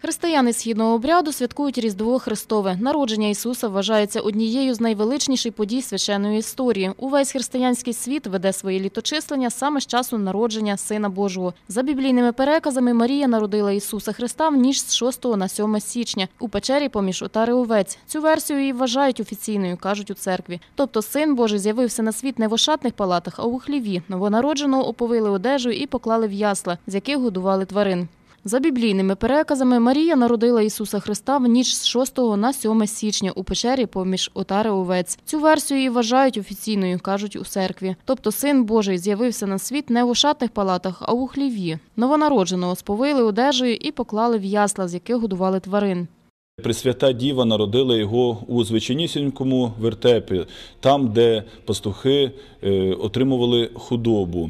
Християни східного обряду святкують Різдво Христове. Народження Ісуса вважається однією з найвеличніших подій священної історії. Увесь християнський світ веде своє літочислення саме з часу народження Сина Божого. За біблійними переказами, Марія народила Ісуса Христа в ніч з 6 на 7 січня у печері поміж отари овець. Цю версію і вважають офіційною, кажуть у церкві. Тобто Син Божий з'явився на світ не в ошатних палатах, а у хліві. Новонародженого оповили одежею і поклали в ясла, з яких годували тварин. За біблійними переказами, Марія народила Ісуса Христа в ніч з 6 на 7 січня у печері поміж отари овець. Цю версію і вважають офіційною, кажуть у церкві. Тобто Син Божий з'явився на світ не в ошатних палатах, а у хліві. Новонародженого сповили одежею і поклали в ясла, з яких годували тварин. Пресвята Діва народила його у звичайнісінькому вертепі, там, де пастухи отримували худобу,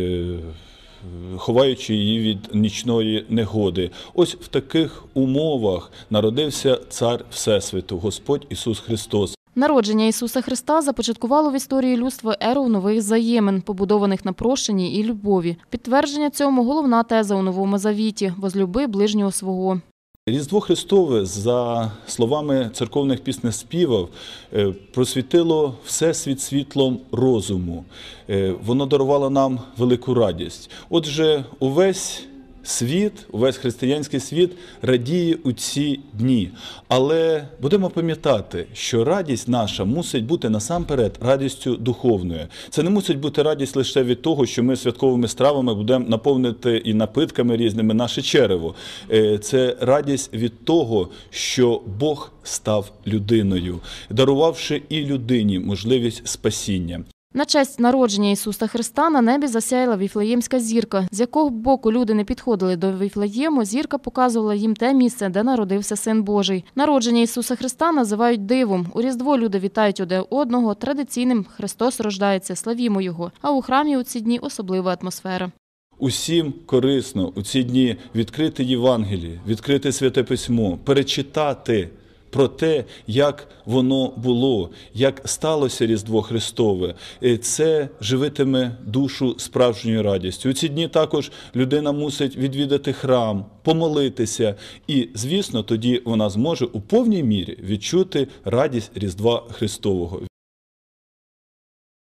ховаючи її від нічної негоди. Ось в таких умовах народився Цар Всесвіту, Господь Ісус Христос. Народження Ісуса Христа започаткувало в історії людства еру нових взаємин, побудованих на прощенні і любові. Підтвердження цьому – головна теза у Новому Завіті – «Возлюби ближнього свого». Різдво Христове, за словами церковних піснеспівів, просвітило всесвіт світлом розуму. Воно дарувало нам велику радість. Отже, увесь християнський світ радіє у ці дні. Але будемо пам'ятати, що радість наша мусить бути насамперед радістю духовною. Це не мусить бути радість лише від того, що ми святковими стравами будемо наповнити і напитками різними наше черево. Це радість від того, що Бог став людиною, дарувавши і людині можливість спасіння. На честь народження Ісуса Христа на небі засяяла Віфлеємська зірка. З якого боку люди не підходили до Віфлеєму, зірка показувала їм те місце, де народився Син Божий. Народження Ісуса Христа називають дивом. У Різдво люди вітають один одного традиційним «Христос рождається, славімо Його», а у храмі у ці дні особлива атмосфера. Усім корисно у ці дні відкрити Євангеліє, відкрити Святе Письмо, перечитати про те, як воно було, як сталося Різдво Христове. Це живитиме душу справжньою радістю. У ці дні також людина мусить відвідати храм, помолитися. І, звісно, тоді вона зможе у повній мірі відчути радість Різдва Христового.